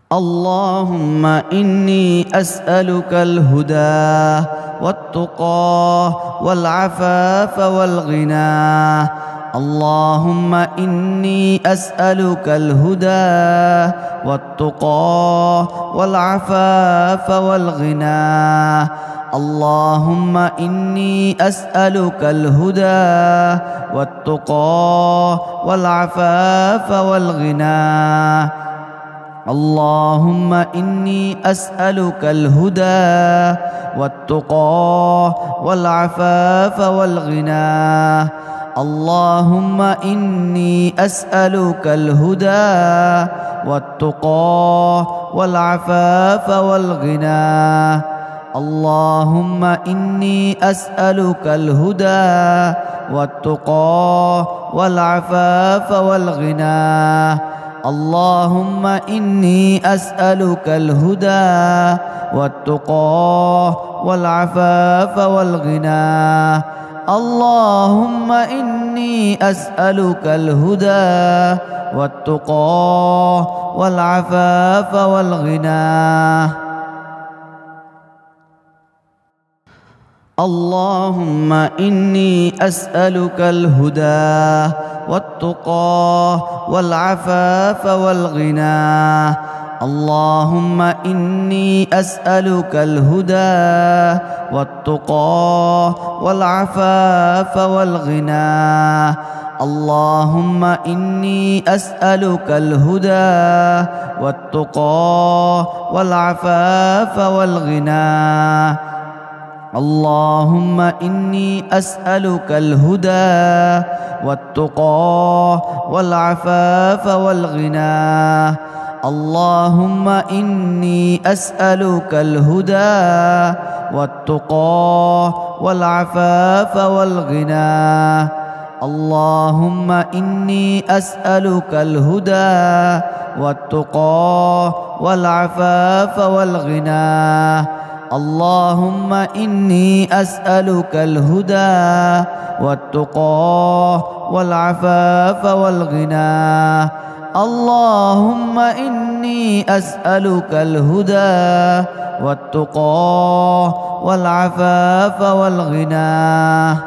اللهم إني أسألك الهدى والتقى والعفاف والغنى. اللهم إني أسألك الهدى والتقى والعفاف والغنى. اللهم إني أسألك الهدى والتقى والعفاف والغنى. اللهم إني أسألك الهدى والتقى والعفاف والغنى. اللهم إني أسألك الهدى والتقى والعفاف والغنى. اللهم إني أسألك الهدى والتقى والعفاف والغنى. اللهم إني أسألك الهدى والتقى والعفاف والغنى. اللهم إني أسألك الهدى والتقى والعفاف والغنى. اللهم إني أسألك الهدى والتقى والعفاف والغنى. اللهم إني أسألك الهدى والتقى والعفاف والغنى. اللهم إني أسألك الهدى والتقى والعفاف والغنى. اللهم إني أسألك الهدى والتقى والعفاف والغنى. اللهم إني أسألك الهدى والتقى والعفاف والغنى. اللهم إني أسألك الهدى والتقى والعفاف والغنى. اللهم إني أسألك الهدى والتقى والعفاف والغنى. اللهم إني أسألك الهدى والتقى والعفاف والغنى.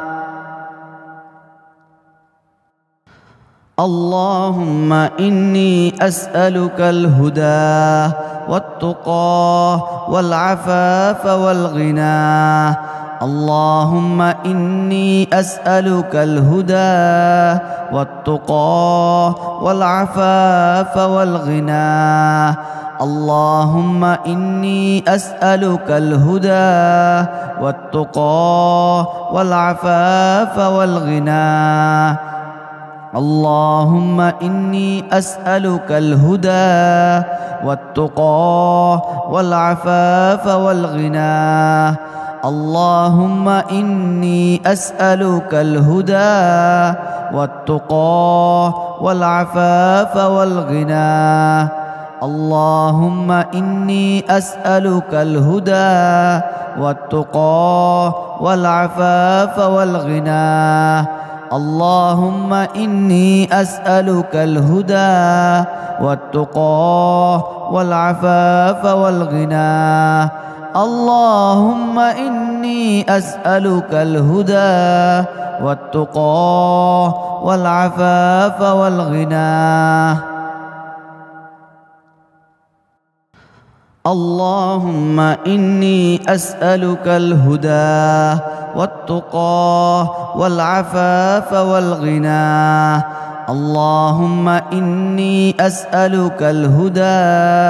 اللهم إني أسألك الهدى والتقى والعفاف والغنى. اللهم إني أسألك الهدى والتقى والعفاف والغنى. اللهم إني أسألك الهدى والتقى والعفاف والغنى. اللهم إني أسألك الهدى والتقى والعفاف والغنى. اللهم إني أسألك الهدى والتقى والعفاف والغنى. اللهم إني أسألك الهدى والتقى والعفاف والغنى. اللهم إني أسألك الهدى والتقى والعفاف والغنى. اللهم إني أسألك الهدى والتقى والعفاف والغنى. اللهم إني أسألك الهدى والتقى والعفاف والغنى. اللهم إني أسألك الهدى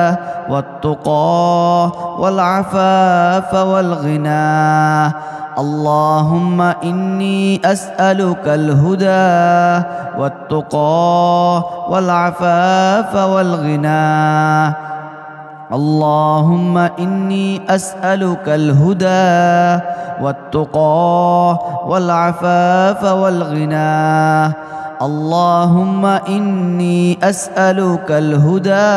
والتقى والعفاف والغنى. اللهم إني أسألك الهدى والتقى والعفاف والغنى. اللهم إني أسألك الهدى والتقى والعفاف والغنى. اللهم إني أسألك الهدى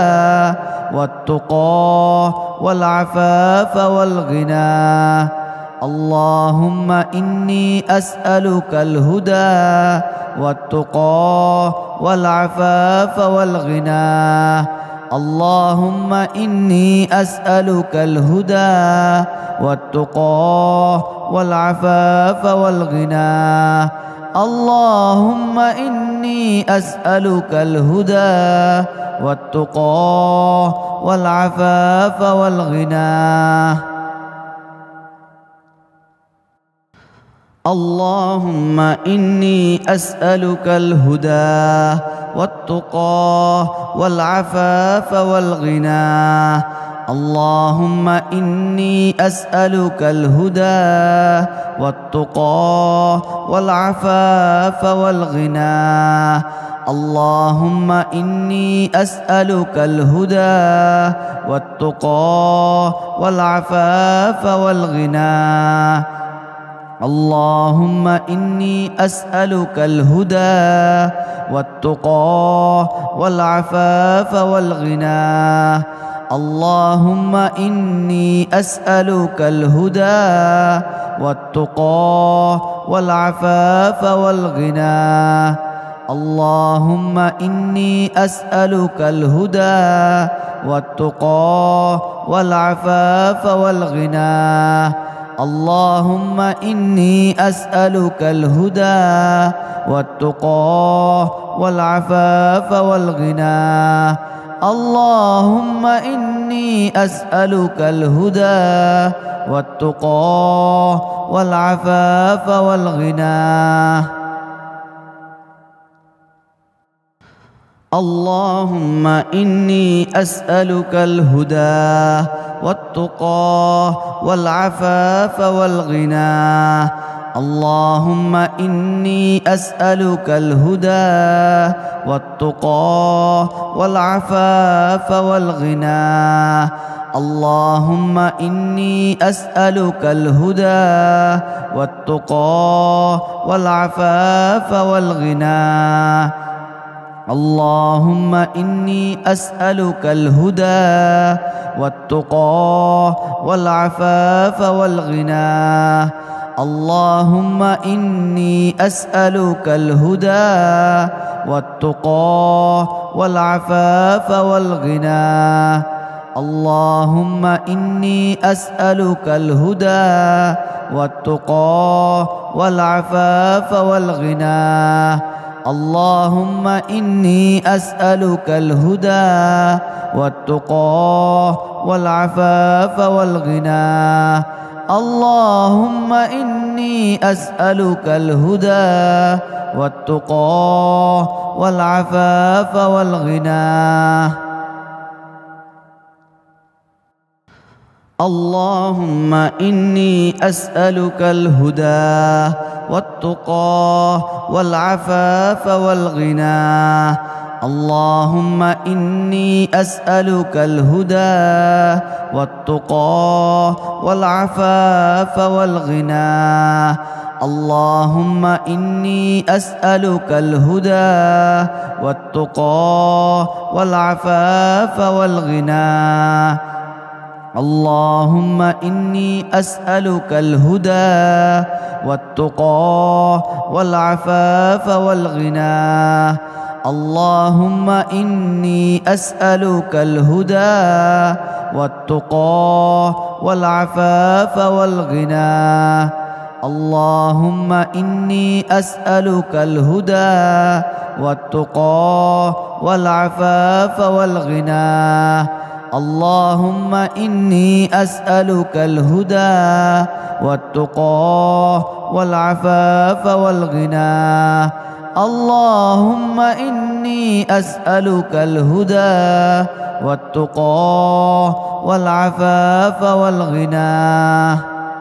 والتقى والعفاف والغنى. اللهم إني أسألك الهدى والتقى والعفاف والغنى. اللهم إني أسألك الهدى والتقى والعفاف والغنى اللهم إني أسألك الهدى والتقى والعفاف والغنى اللهم إني أسألك الهدى والتقى والعفاف والغنى اللهم إني أسألك الهدى والتقى والعفاف والغنى اللهم إني أسألك الهدى والتقى والعفاف والغنى اللهم إني أسألك الهدى والتقى والعفاف والغنى اللهم إني أسألك الهدى والتقى والعفاف والغنى اللهم إني أسألك الهدى والتقى والعفاف والغنى اللهم إني أسألك الهدى والتقى والعفاف والغنى اللهم إني أسألك الهدى والتقى والعفاف والغنى اللهم إني أسألك الهدى والتقى والعفاف والغنى اللهم إني أسألك الهدى والتقى والعفاف والغنى اللهم إني أسألك الهدى والتقى والعفاف والغنى اللهم إني أسألك الهدى والتقى والعفاف والغنى اللهم إني أسألك الهدى والتقى والعفاف والغنى اللهم إني أسألك الهدى والتقى والعفاف والغنى اللهم إني أسألك الهدى والتقى والعفاف والغنى اللهم إني أسألك الهدى والتقى والعفاف والغنى اللهم إني أسألك الهدى والتقى والعفاف والغنى اللهم إني أسألك الهدى والتقى والعفاف والغنى اللهم إني أسألك الهدى والتقى والعفاف والغنى اللهم إني أسألك الهدى والتقى والعفاف والغنى اللهم إني أسألك الهدى والتقى والعفاف والغنى اللهم إني أسألك الهدى والتقى والعفاف والغنى اللهم إني أسألك الهدى والتقى والعفاف والغنى اللهم إني أسألك الهدى والتقى والعفاف والغنى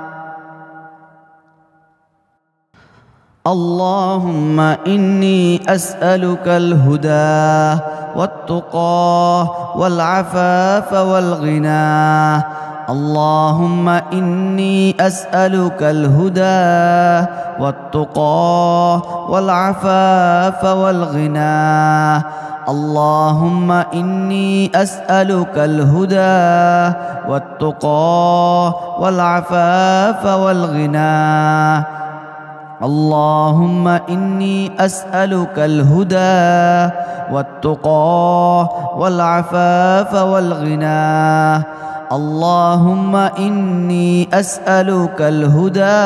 اللهم إني أسألك الهدى والتقى والعفاف والغنى اللهم إني أسألك الهدى والتقى والعفاف والغنى اللهم إني أسألك الهدى والتقى والعفاف والغنى اللهم إني أسألك الهدى والتقى والعفاف والغنى. اللهم إني أسألك الهدى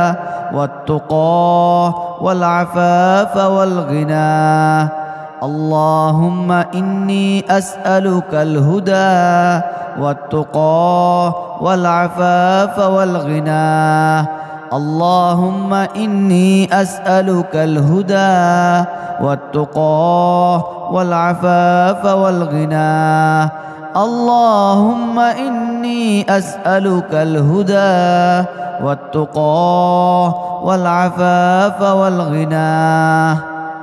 والتقى والعفاف والغنى. اللهم إني أسألك الهدى والتقى والعفاف والغنى. اللهم إني أسألك الهدى والتقى والعفاف والغنى. اللهم إني أسألك الهدى والتقى والعفاف والغنى.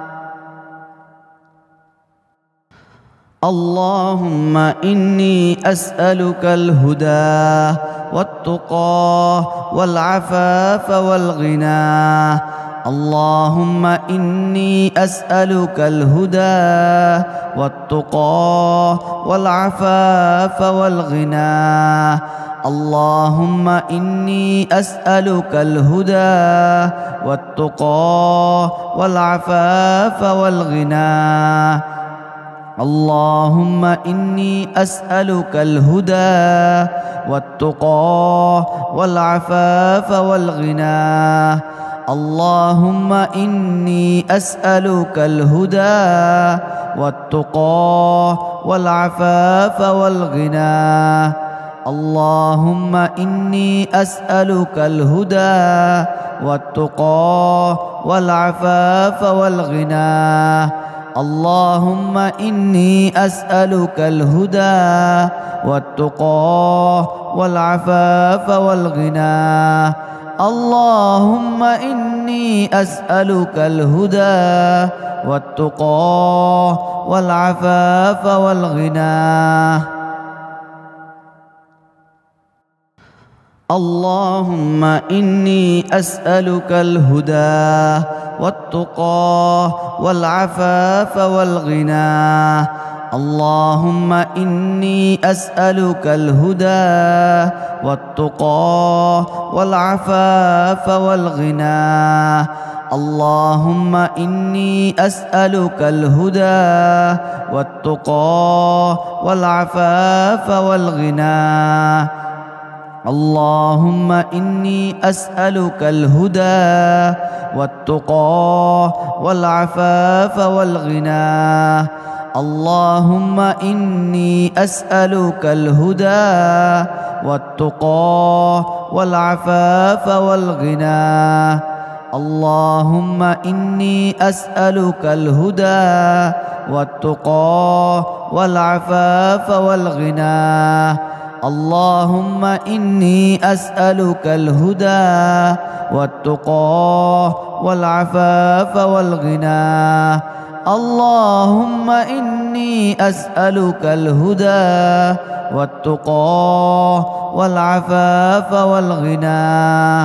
اللهم إني أسألك الهدى والتقى والعفاف والغنى. اللهم إني أسألك الهدى والتقى والعفاف والغنى. اللهم إني أسألك الهدى والتقى والعفاف والغنى. اللهم إني أسألك الهدى والتقى والعفاف والغنى. اللهم إني أسألك الهدى والتقى والعفاف والغنى. اللهم إني أسألك الهدى والتقى والعفاف والغنى. اللهم إني أسألك الهدى والتقى والعفاف والغنى. اللهم إني أسألك الهدى والتقى والعفاف والغنى. اللهم إني أسألك الهدى والتقى والعفاف والغنى. اللهم إني أسألك الهدى والتقى والعفاف والغنى. اللهم إني أسألك الهدى والتقى والعفاف والغنى. اللهم إني أسألك الهدى والتقى والعفاف والغنى. اللهم إني أسألك الهدى والتقى والعفاف والغنى. اللهم إني أسألك الهدى والتقى والعفاف والغنى. اللهم إني أسألك الهدى والتقى والعفاف والغنى. اللهم إني أسألك الهدى والتقى والعفاف والغنى.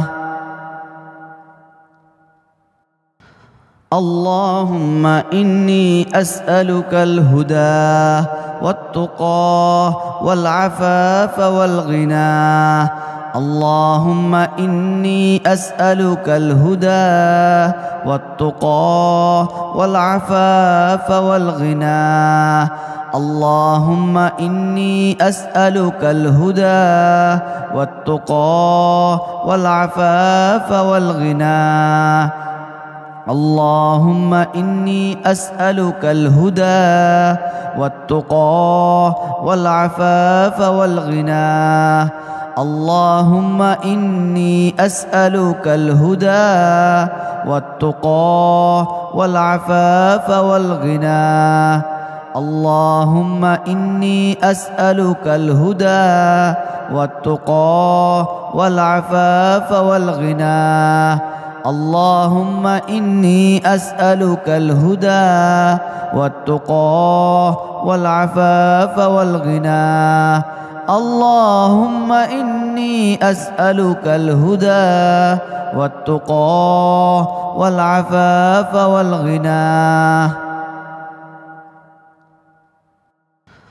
اللهم إني أسألك الهدى والتقى والعفاف والغنى. اللهم إني أسألك الهدى والتقى والعفاف والغنى. اللهم إني أسألك الهدى والتقى والعفاف والغنى. اللهم إني أسألك الهدى والتقى والعفاف والغنى. اللهم إني أسألك الهدى والتقى والعفاف والغنى. اللهم إني أسألك الهدى والتقى والعفاف والغنى. اللهم إني أسألك الهدى والتقى والعفاف والغنى. اللهم إني أسألك الهدى والتقى والعفاف والغنى.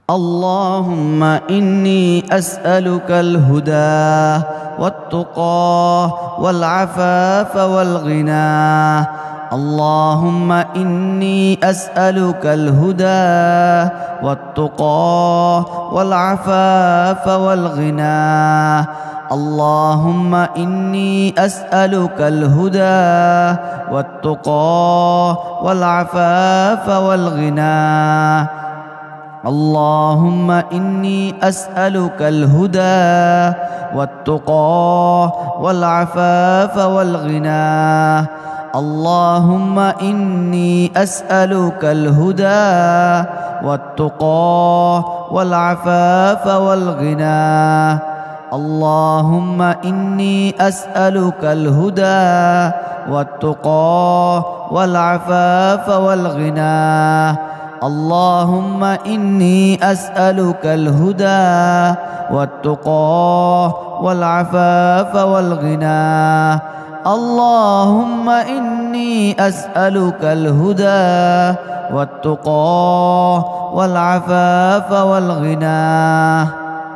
اللهم إني أسألك الهدى والتقى والعفاف والغنى. اللهم إني أسألك الهدى والتقى والعفاف والغنى. اللهم إني أسألك الهدى والتقى والعفاف والغنى. اللهم إني أسألك الهدى والتقى والعفاف والغنى. اللهم إني أسألك الهدى والتقى والعفاف والغنى. اللهم إني أسألك الهدى والتقى والعفاف والغنى. اللهم إني أسألك الهدى والتقى والعفاف والغنى. اللهم إني أسألك الهدى والتقى والعفاف والغنى.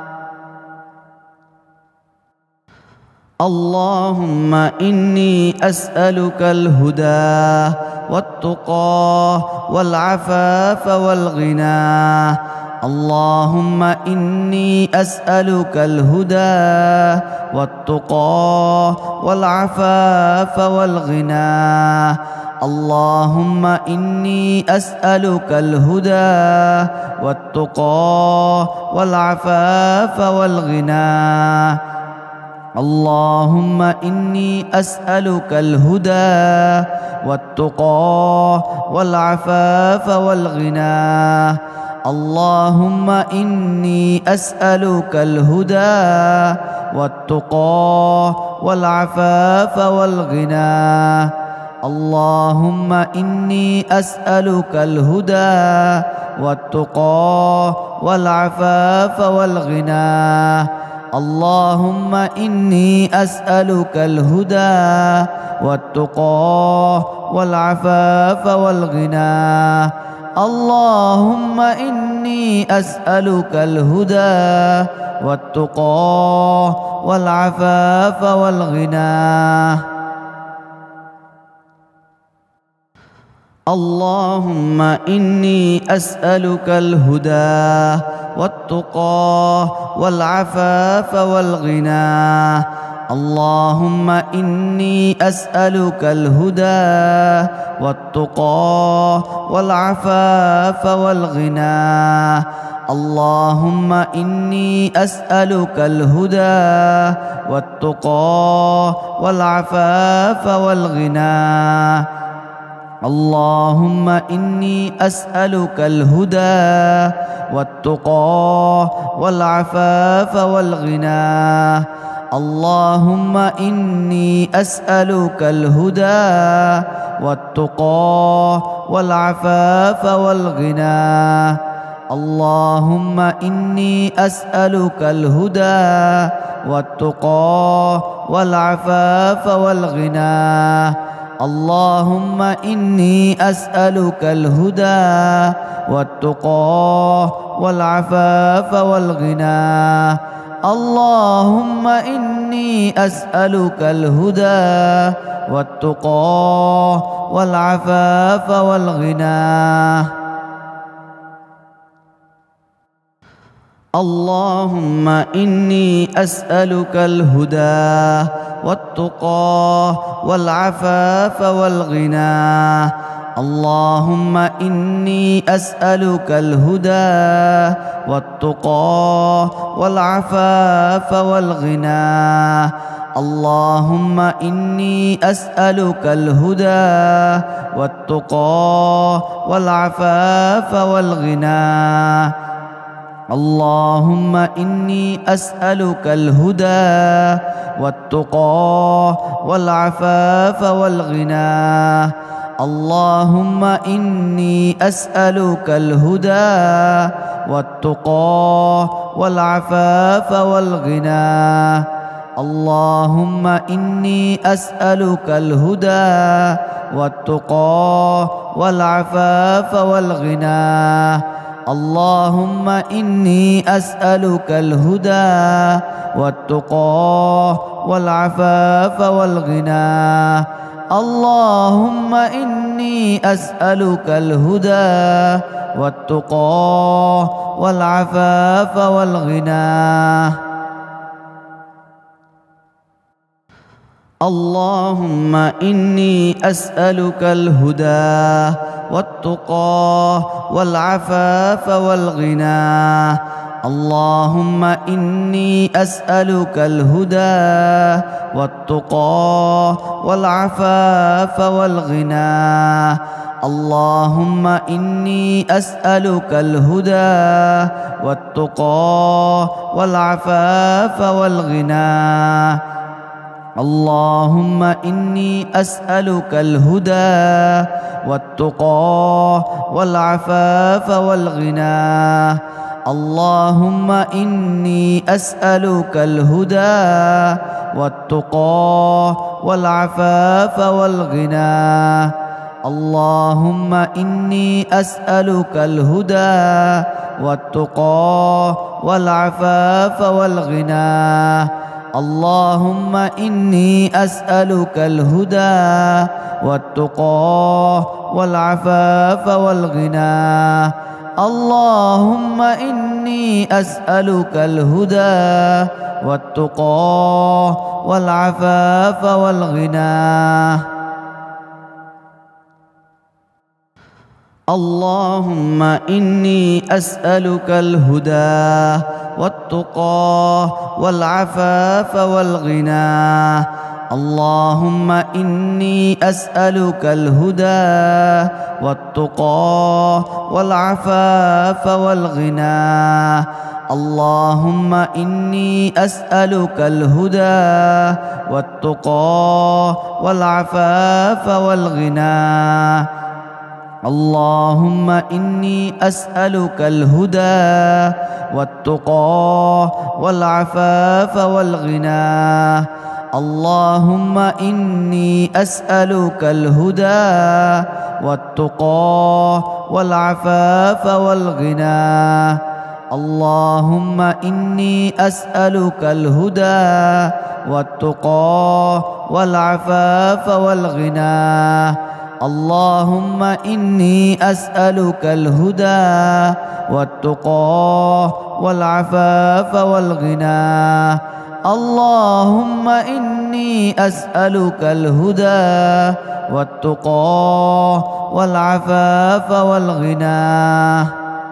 اللهم إني أسألك الهدى والتقى والعفاف والغنى. اللهم إني أسألك الهدى والتقى والعفاف والغنى. اللهم إني أسألك الهدى والتقى والعفاف والغنى. اللهم إني أسألك الهدى والتقى والعفاف والغنى. اللهم إني أسألك الهدى والتقى والعفاف والغنى. اللهم إني أسألك الهدى والتقى والعفاف والغنى. اللهم إني أسألك الهدى والتقى والعفاف والغنى. اللهم إني أسألك الهدى والتقى والعفاف والغنى. اللهم إني أسألك الهدى والتقى والعفاف والغنى. اللهم إني أسألك الهدى والتقى والعفاف والغنى. اللهم إني أسألك الهدى والتقى والعفاف والغنى. اللهم إني أسألك الهدى والتقى والعفاف والغنى. اللهم إني أسألك الهدى والتقى والعفاف والغنى. اللهم إني أسألك الهدى والتقى والعفاف والغنى. اللهم إني أسألك الهدى والتقى والعفاف والغنى. اللهم إني أسألك الهدى والتقى والعفاف والغنى. اللهم إني أسألك الهدى والتقى والعفاف والغنى. اللهم إني أسألك الهدى والتقى والعفاف والغنى. اللهم إني أسألك الهدى والتقى والعفاف والغنى. اللهم إني أسألك الهدى والتقى والعفاف والغنى. اللهم إني أسألك الهدى والتقى والعفاف والغنى. اللهم إني أسألك الهدى والتقى والعفاف والغنى. اللهم إني أسألك الهدى والتقى والعفاف والغنى. اللهم إني أسألك الهدى والتقى والعفاف والغنى. اللهم إني أسألك الهدى والتقى والعفاف والغنى. اللهم إني أسألك الهدى والتقى والعفاف والغنى. اللهم إني أسألك الهدى والتقى والعفاف والغنى. اللهم إني أسألك الهدى والتقى والعفاف والغنى. اللهم إني أسألك الهدى والتقى والعفاف والغنى. اللهم إني أسألك الهدى والتقى والعفاف والغنى. اللهم إني أسألك الهدى والتقى والعفاف والغنى. اللهم إني أسألك الهدى والتقى والعفاف والغنى. اللهم إني أسألك الهدى والتقى والعفاف والغنى. اللهم إني أسألك الهدى والتقى والعفاف والغنى. اللهم إني أسألك الهدى والتقى والعفاف والغنى. اللهم إني أسألك الهدى والتقى والعفاف والغنى. اللهم إني أسألك الهدى والتقى والعفاف والغنى. اللهم إني أسألك الهدى والتقى والعفاف والغنى. اللهم إني أسألك الهدى والتقى والعفاف والغنى. اللهم إني أسألك الهدى والتقى والعفاف والغنى.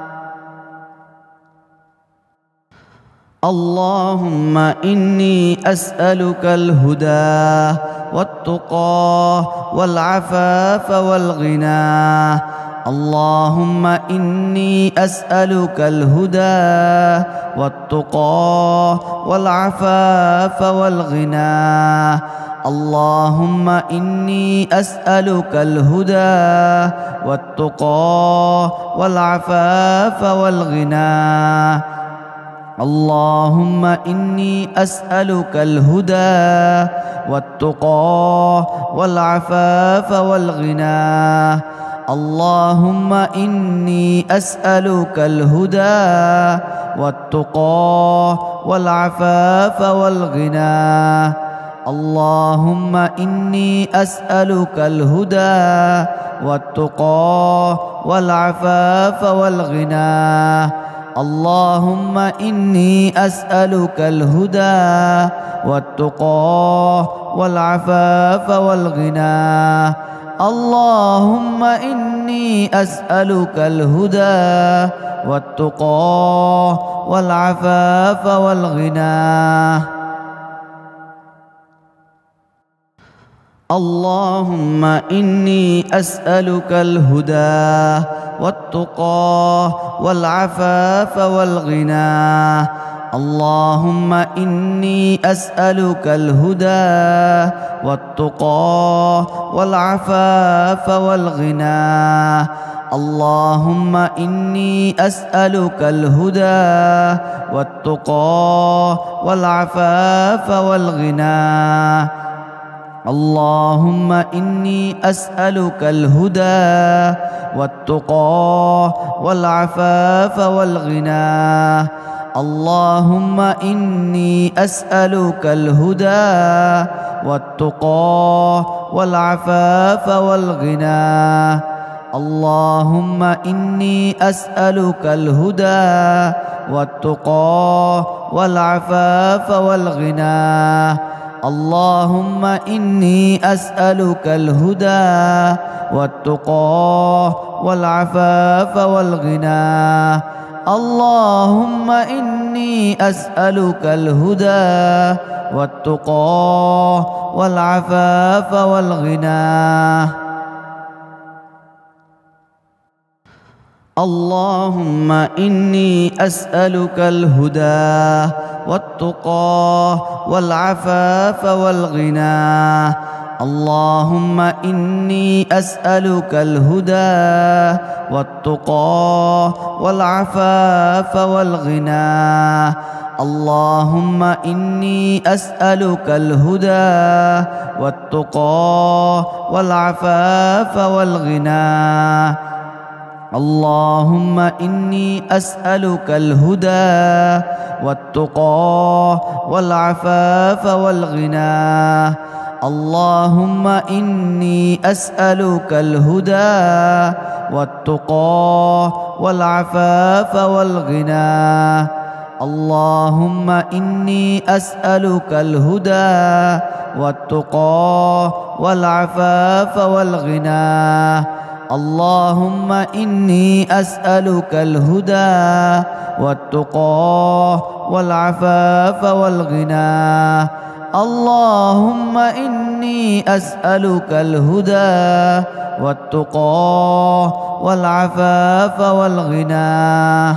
اللهم إني أسألك الهدى والتقى والعفاف والغنى. اللهم إني أسألك الهدى والتقى والعفاف والغنى. اللهم إني أسألك الهدى والتقى والعفاف والغنى. اللهم إني أسألك الهدى والتقى والعفاف والغنى. اللهم إني أسألك الهدى والتقى والعفاف والغنى. اللهم إني أسألك الهدى والتقى والعفاف والغنى. اللهم إني أسألك الهدى والتقى والعفاف والغنى. اللهم إني أسألك الهدى والتقى والعفاف والغنى. اللهم إني أسألك الهدى والتقى والعفاف والغنى. اللهم إني أسألك الهدى والتقى والعفاف والغنى. اللهم إني أسألك الهدى والتقى والعفاف والغنى. اللهم إني أسألك الهدى والتقى والعفاف والغنى. اللهم إني أسألك الهدى والتقى والعفاف والغنى. اللهم إني أسألك الهدى والتقى والعفاف والغنى. اللهم إني أسألك الهدى والتقى والعفاف والغنى. اللهم إني أسألك الهدى والتقى والعفاف والغنى. اللهم إني أسألك الهدى والتقى والعفاف والغنى. اللهم إني أسألك الهدى والتقى والعفاف والغنى. اللهم إني أسألك الهدى والتقى والعفاف والغنى. اللهم إني أسألك الهدى والتقى والعفاف والغنى. اللهم إني أسألك الهدى والتقى والعفاف والغنى. اللهم إني أسألك الهدى والتقى والعفاف والغنى. اللهم إني أسألك الهدى والتقى والعفاف والغنى. اللهم إني أسألك الهدى والتقى والعفاف والغنى.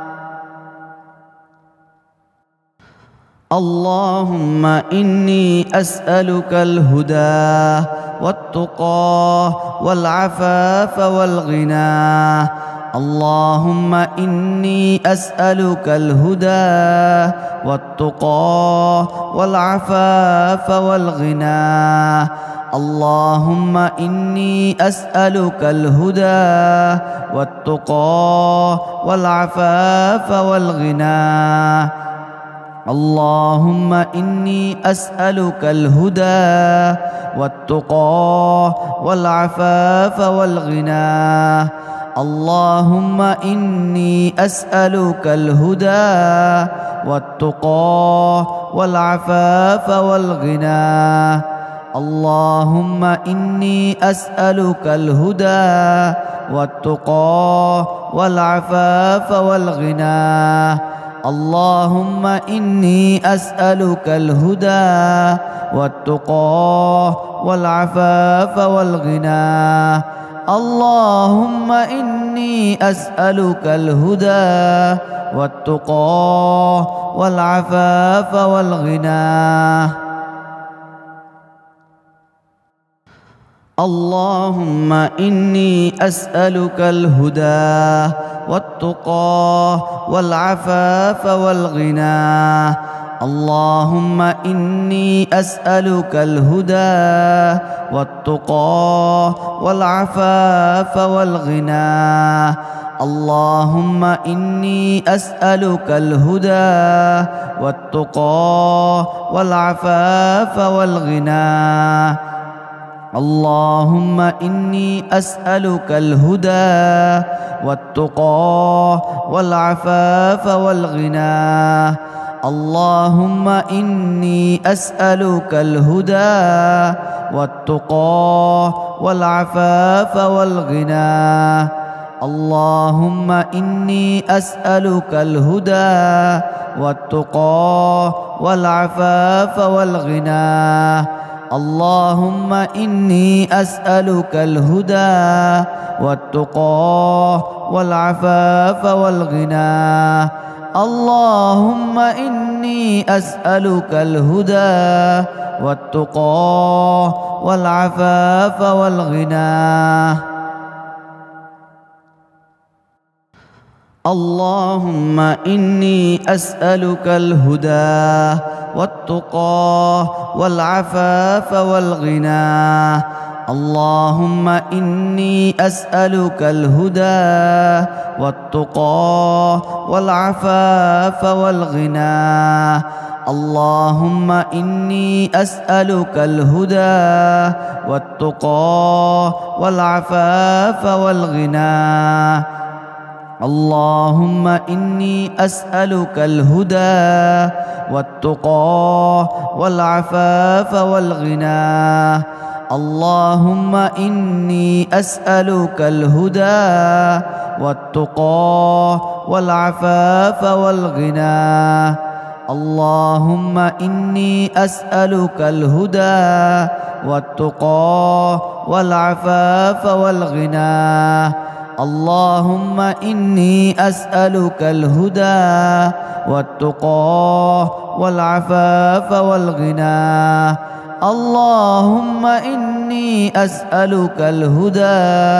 اللهم إني أسألك الهدى والتقى والعفاف والغنى. اللهم إني أسألك الهدى والتقى والعفاف والغنى. اللهم إني أسألك الهدى والتقى والعفاف والغنى. اللهم إني أسألك الهدى والتقى والعفاف والغنى. اللهم إني أسألك الهدى والتقى والعفاف والغنى. اللهم إني أسألك الهدى والتقى والعفاف والغنى. اللهم إني أسألك الهدى والتقى والعفاف والغنى. اللهم إني أسألك الهدى والتقى والعفاف والغنى. اللهم إني أسألك الهدى والتقى والعفاف والغنى. اللهم إني أسألك الهدى والتقى والعفاف والغنى. اللهم إني أسألك الهدى والتقى والعفاف والغنى. اللهم إني أسألك الهدى والتقى والعفاف والغنى. اللهم إني أسألك الهدى والتقى والعفاف والغنى. اللهم إني أسألك الهدى والتقى والعفاف والغنى. اللهم إني أسألك الهدى والتقى والعفاف والغنى. اللهم إني أسألك الهدى والتقى والعفاف والغنى. اللهم إني أسألك الهدى والتقى والعفاف والغنى. اللهم إني أسألك الهدى والتقى والعفاف والغنى. اللهم إني أسألك الهدى والتقى والعفاف والغنى. اللهم إني أسألك الهدى والتقى والعفاف والغنى. اللهم إني أسألك الهدى والتقى والعفاف والغنى. اللهم إني أسألك الهدى والتقى والعفاف والغنى. اللهم إني أسألك الهدى والتقى والعفاف والغنى. اللهم إني أسألك الهدى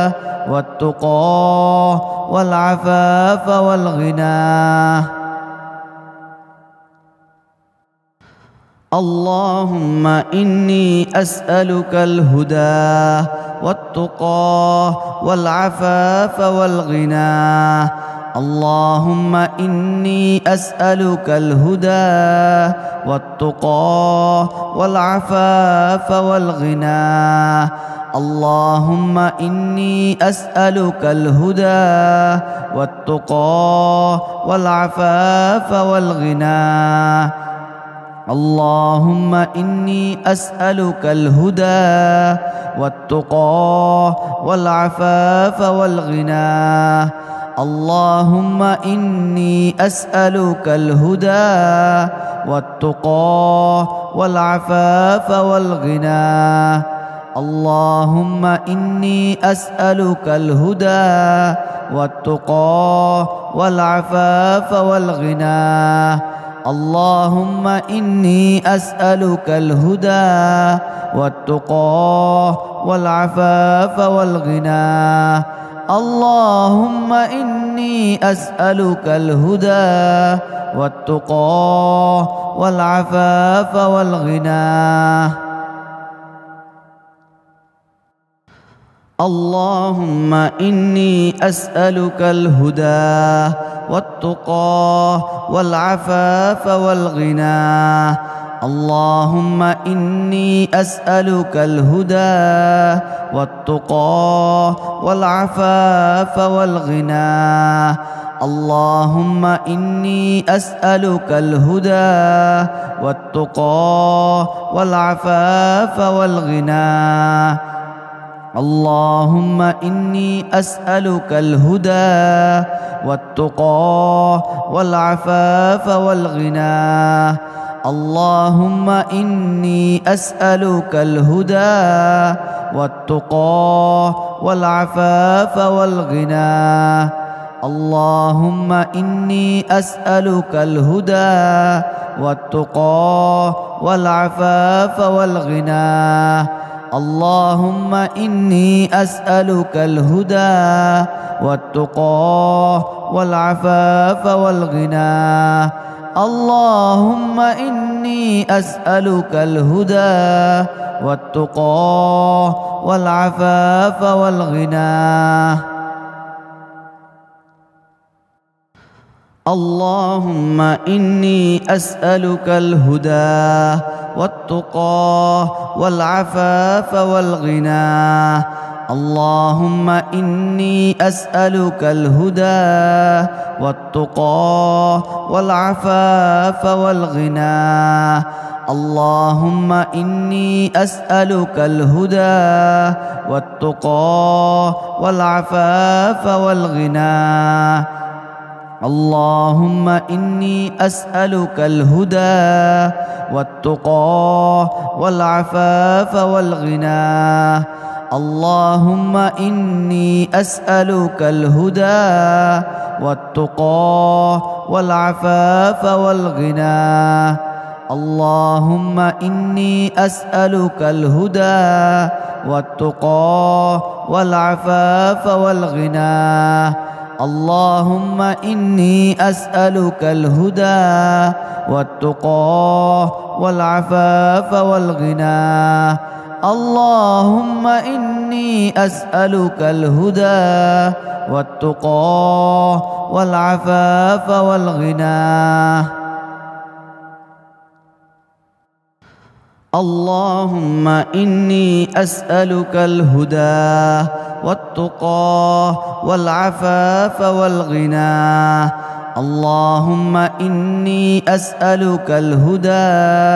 والتقى والعفاف والغنى. اللهم إني أسألك الهدى والتقى والعفاف والغنى. اللهم إني أسألك الهدى والتقى والعفاف والغنى. اللهم إني أسألك الهدى والتقى والعفاف والغنى. اللهم إني أسألك الهدى والتقى والعفاف والغنى. اللهم إني أسألك الهدى والتقى والعفاف والغنى. اللهم إني أسألك الهدى والتقى والعفاف والغنى. اللهم إني أسألك الهدى والتقى والعفاف والغنى. اللهم إني أسألك الهدى والتقى والعفاف والغنى. اللهم إني أسألك الهدى والتقى والعفاف والغنى. اللهم إني أسألك الهدى والتقى والعفاف والغنى. اللهم إني أسألك الهدى والتقى والعفاف والغنى. اللهم إني أسألك الهدى والتقى والعفاف والغنى. اللهم إني أسألك الهدى والتقى والعفاف والغنى. اللهم إني أسألك الهدى والتقى والعفاف والغنى. اللهم إني أسألك الهدى والتقى والعفاف والغنى. اللهم إني أسألك الهدى والتقى والعفاف والغنى. اللهم إني أسألك الهدى والتقى والعفاف والغنى. اللهم إني أسألك الهدى والتقى والعفاف والغنى. اللهم إني أسألك الهدى والتقى والعفاف والغنى. اللهم إني أسألك الهدى والتقى والعفاف والغنى. اللهم إني أسألك الهدى والتقى والعفاف والغنى. اللهم إني أسألك الهدى والتقى والعفاف والغنى. اللهم إني أسألك الهدى والتقى والعفاف والغنى. اللهم إني أسألك الهدى والتقى والعفاف والغنى. اللهم إني أسألك الهدى والتقى والعفاف والغنى. اللهم إني أسألك الهدى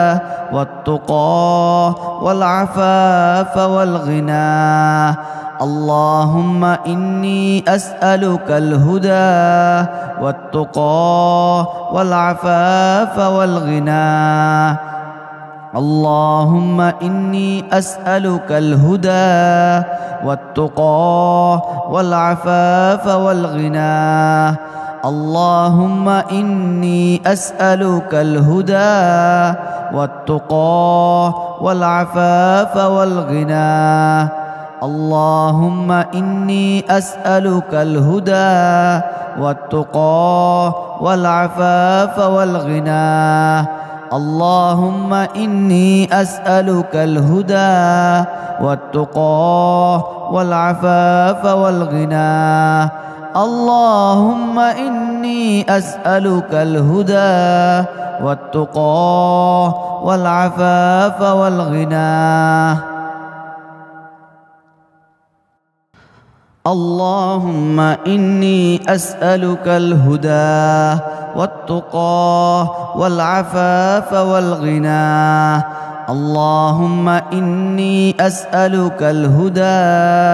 والتقى والعفاف والغنى. اللهم إني أسألك الهدى والتقى والعفاف والغنى. اللهم إني أسألك الهدى والتقى والعفاف والغنى. اللهم إني أسألك الهدى والتقى والعفاف والغنى. اللهم إني أسألك الهدى والتقى والعفاف والغنى. اللهم إني أسألك الهدى والتقى والعفاف والغنى. اللهم إني أسألك الهدى والتقى والعفاف والغنى. اللهم إني أسألك الهدى والتقى والعفاف والغنى. اللهم إني أسألك الهدى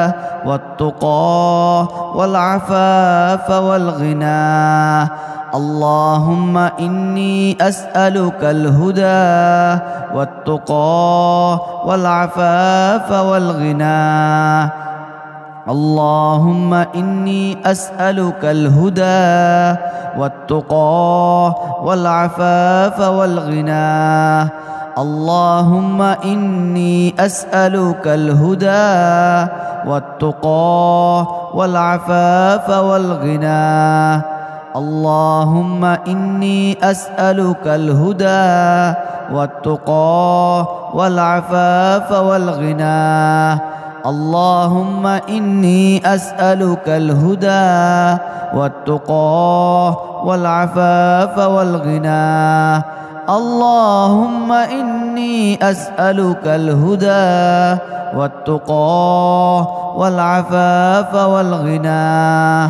والتقى والعفاف والغنى. اللهم إني أسألك الهدى والتقى والعفاف والغنى. اللهم إني أسألك الهدى والتقى والعفاف والغنى. اللهم إني أسألك الهدى والتقى والعفاف والغنى. اللهم إني أسألك الهدى والتقى والعفاف والغنى. اللهم إني أسألك الهدى والتقى والعفاف والغنى. اللهم إني أسألك الهدى والتقى والعفاف والغنى.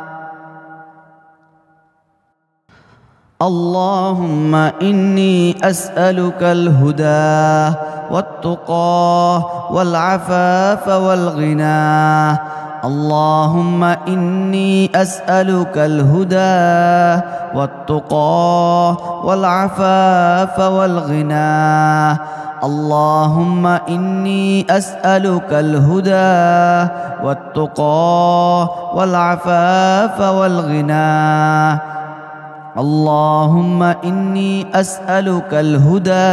اللهم إني أسألك الهدى والتقى والعفاف والغنى. اللهم إني أسألك الهدى والتقى والعفاف والغنى. اللهم إني أسألك الهدى والتقى والعفاف والغنى. اللهم إني أسألك الهدى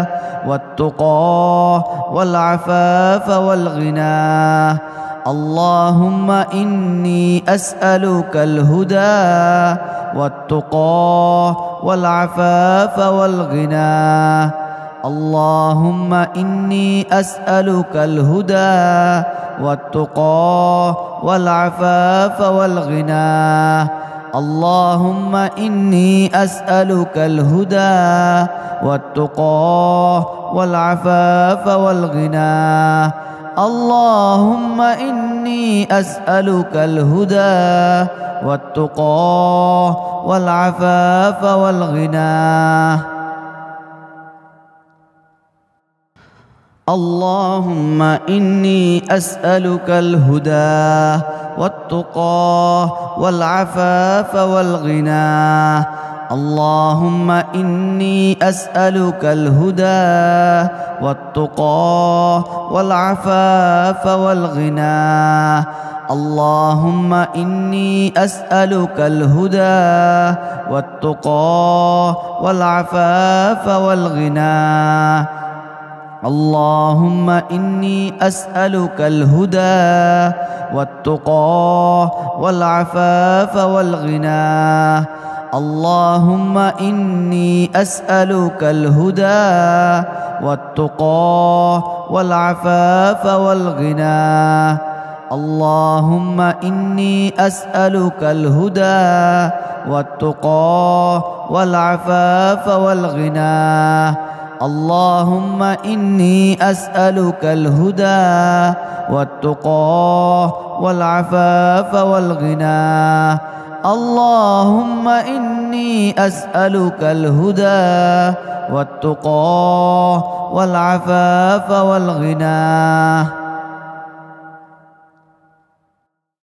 والتقى والعفاف والغنى. اللهم إني أسألك الهدى والتقى والعفاف والغنى. اللهم إني أسألك الهدى والتقى والعفاف والغنى. اللهم إني أسألك الهدى والتقى والعفاف والغنى. اللهم إني أسألك الهدى والتقى والعفاف والغنى. اللهم إني أسألك الهدى والتقى والعفاف والغنى. اللهم إني أسألك الهدى والتقى والعفاف والغنى. اللهم إني أسألك الهدى والتقى والعفاف والغنى. اللهم إني أسألك الهدى والتقى والعفاف والغنى. اللهم إني أسألك الهدى والتقى والعفاف والغنى. اللهم إني أسألك الهدى والتقى والعفاف والغنى. اللهم إني أسألك الهدى والتقى والعفاف والغنى. اللهم إني أسألك الهدى والتقى والعفاف والغنى.